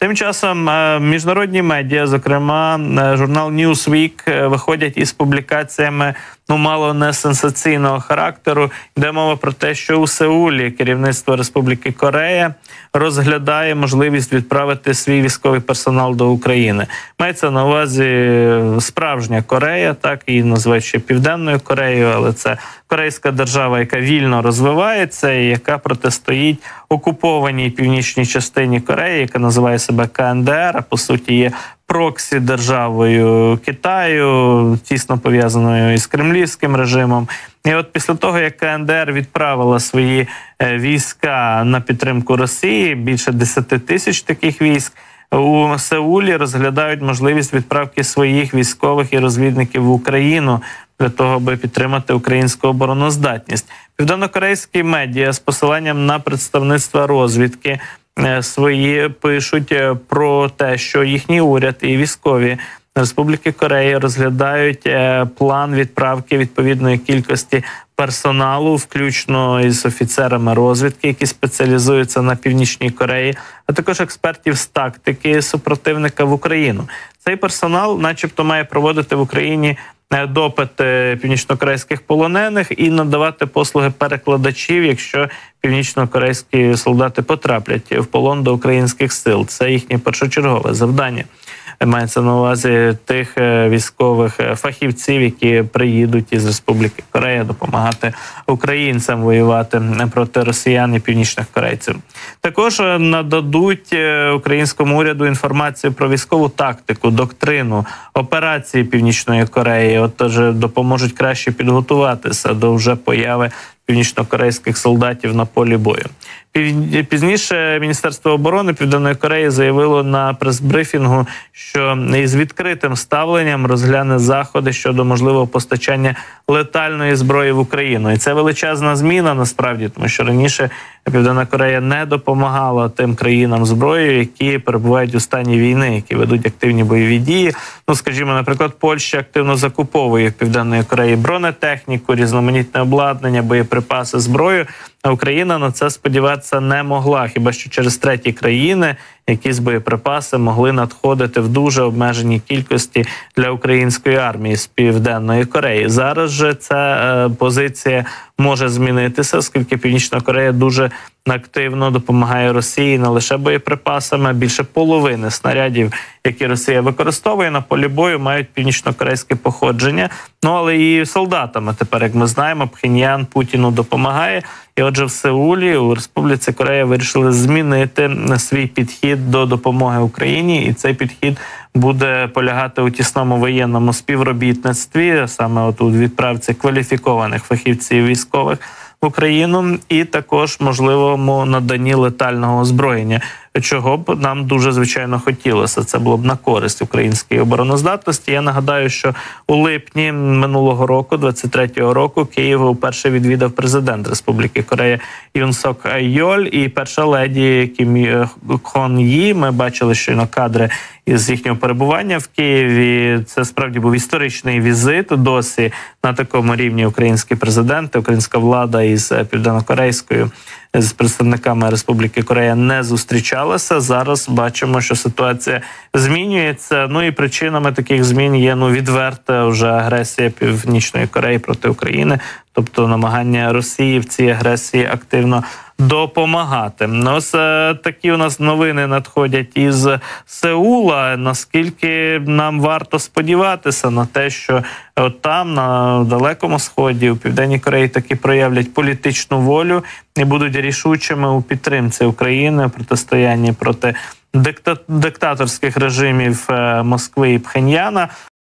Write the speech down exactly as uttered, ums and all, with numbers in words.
Тим часом міжнародні медіа, зокрема журнал Newsweek, виходять із публікаціями ну мало не сенсаційного характеру. Йде мова про те, що у Сеулі керівництво Республіки Корея розглядає можливість відправити свій військовий персонал до України. Мається на увазі справжня Корея, так її називають ще Південною Кореєю, але це корейська держава, яка вільно розвивається і яка протистоїть окупованій північній частині Кореї, яка називає себе К Н Д Р, а по суті є проксі державою Китаю, тісно пов'язаною із кремлівським режимом. І от після того, як К Н Д Р відправила свої війська на підтримку Росії, більше десяти тисяч таких військ, у Сеулі розглядають можливість відправки своїх військових і розвідників в Україну для того, аби підтримати українську обороноздатність. Південнокорейські медіа з посиланням на представництва розвідки свої пишуть про те, що їхній уряд і військові Республіки Корея розглядають план відправки відповідної кількості персоналу, включно із офіцерами розвідки, які спеціалізуються на Північній Кореї, а також експертів з тактики супротивника в Україну. Цей персонал начебто має проводити в Україні допити північнокорейських полонених і надавати послуги перекладачів, якщо північнокорейські солдати потраплять в полон до українських сил. Це їхнє першочергове завдання. Мається на увазі тих військових фахівців, які приїдуть із Республіки Корея допомагати українцям воювати проти росіян і північних корейців. Також нададуть українському уряду інформацію про військову тактику, доктрину, операції Північної Кореї. Отож, допоможуть краще підготуватися до вже появи північнокорейських солдатів на полі бою. Пізніше Міністерство оборони Південної Кореї заявило на прес-брифінгу, що із відкритим ставленням розгляне заходи щодо можливого постачання летальної зброї в Україну. І це величезна зміна насправді, тому що раніше Південна Корея не допомагала тим країнам зброєю, які перебувають у стані війни, які ведуть активні бойові дії. Ну, скажімо, наприклад, Польща активно закуповує в Південної Кореї бронетехніку, різноманітне обладнання, боєприпаси, зброю. А Україна на це сподіватися не могла, хіба що через треті країни якісь боєприпаси могли надходити в дуже обмеженій кількості для української армії з Південної Кореї. Зараз же ця е, позиція може змінитися, оскільки Північна Корея дуже активно допомагає Росії не лише боєприпасами, а більше половини снарядів, які Росія використовує на полі бою, мають північнокорейське походження. Ну, але і солдатами тепер, як ми знаємо, Пхеньян Путіну допомагає. І отже, в Сеулі, у Республіці Корея вирішили змінити свій підхід до допомоги Україні, і цей підхід буде полягати у тісному воєнному співробітництві, саме от у відправці кваліфікованих фахівців військових в Україну, і також можливому наданні летального озброєння, чого б нам дуже, звичайно, хотілося. Це було б на користь української обороноздатності. Я нагадаю, що у липні минулого року, двадцять третього року, Київ вперше відвідав президент Республіки Корея Юн Сок Йоль і перша леді Кім Хон Ї. Ми бачили щойно кадри із їхнього перебування в Києві. Це справді був історичний візит. Досі на такому рівні українські президенти, українська влада із південнокорейською, з представниками Республіки Корея не зустрічалася. Зараз бачимо, що ситуація змінюється. Ну і причинами таких змін є ну відверта вже агресія Північної Кореї проти України, тобто намагання Росії в цій агресії активно допомагати. Ось такі у нас новини надходять із Сеула. Наскільки нам варто сподіватися на те, що от там, на Далекому Сході, у Південній Кореї таки проявлять політичну волю і будуть рішучими у підтримці України, протистоянні проти дикта... диктаторських режимів Москви і Пхеньяна.